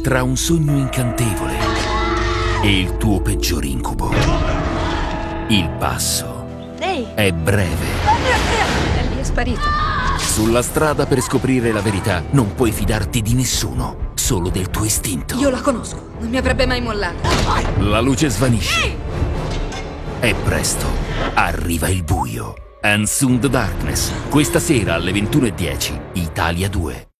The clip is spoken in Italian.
tra un sogno incantevole e il tuo peggior incubo. Il passo è breve. E lì è sparito. Sulla strada per scoprire la verità non puoi fidarti di nessuno, solo del tuo istinto. Io la conosco, non mi avrebbe mai mollato. La luce svanisce. E presto arriva il buio. And Soon the Darkness. Questa sera alle 21:10, Italia 2.